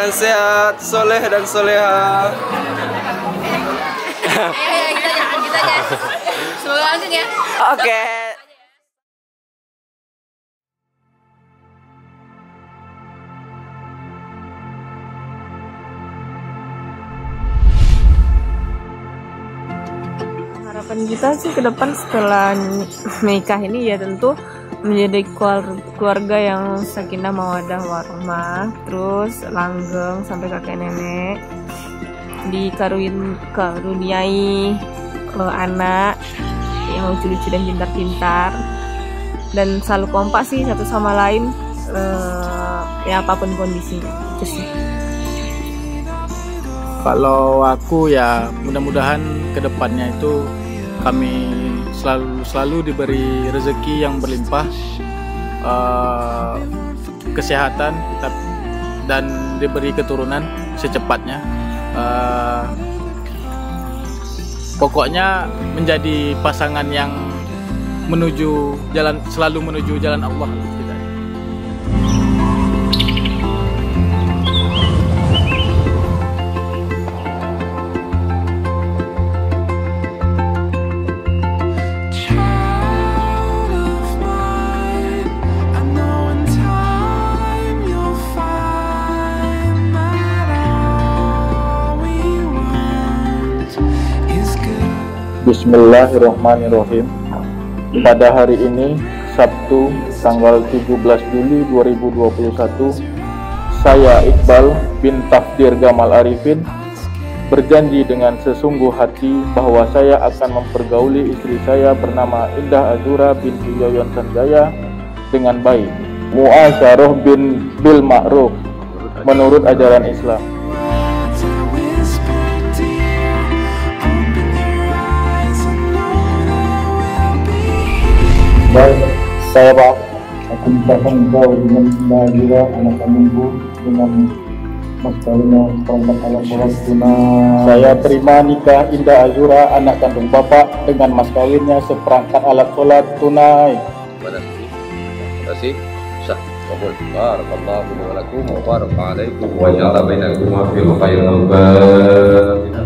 yang sehat, soleh dan soleha. Kita aja. Semoga langgeng ya. Oke. Harapan kita sih ke depan setelah menikah ini ya tentu menjadi keluarga yang sakinah mawaddah warahmah, terus langgeng sampai kakek nenek, dikaruniai anak yang lucu-lucu dan pintar-pintar, dan selalu kompak sih satu sama lain, ya apapun kondisinya itu sih. Kalau aku ya mudah-mudahan kedepannya itu kami selalu diberi rezeki yang berlimpah, kesehatan dan diberi keturunan secepatnya. Pokoknya menjadi pasangan yang selalu menuju jalan Allah. Bismillahirrahmanirrahim. Pada hari ini, Sabtu, tanggal 17 Juli 2021, saya Iqbal bin Tafdir Gamal Arifin berjanji dengan sesungguh hati bahwa saya akan mempergauli istri saya bernama Indah Azura binti Yoyon Sanjaya dengan baik, muasyarah bil ma'ruf, menurut ajaran Islam. Baik, saya Pak, aku mintakan engkau dengan bahagia anak kandungku dengan mas kawinnya perangkat alat sholat tunai. Saya terima nikah Indah Azura anak kandung Bapak dengan mas kawinnya seperangkat alat sholat tunai. Terima kasih. Sah. Kabul. Barakallahu wa lakum wa baraka alaikum wa ja'ala bainakum fil khairin barakah.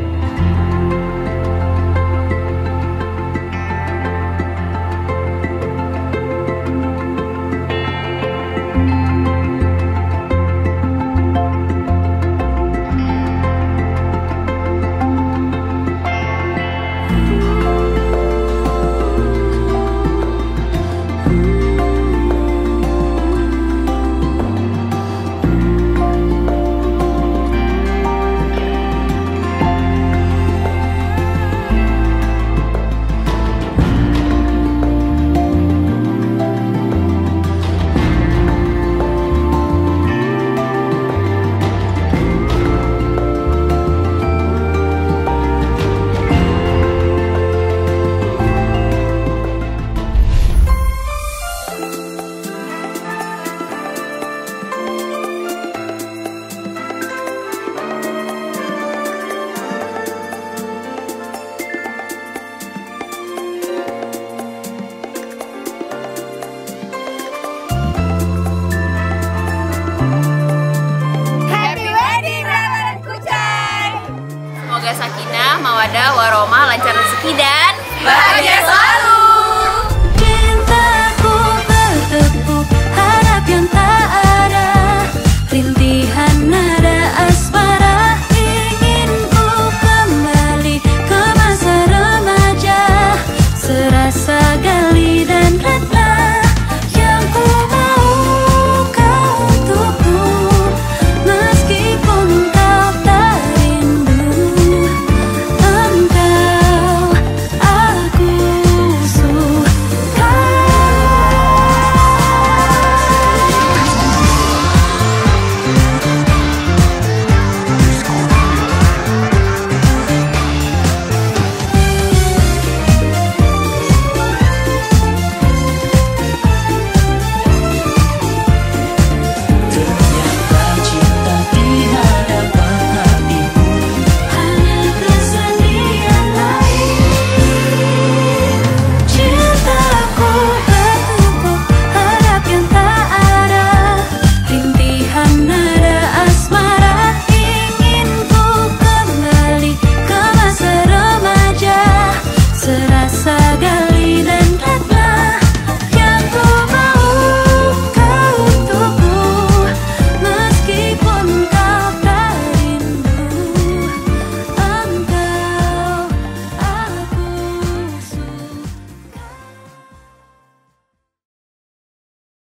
Semoga sakinah, mawaddah, warahmah, lancar rezeki dan bahagia selalu.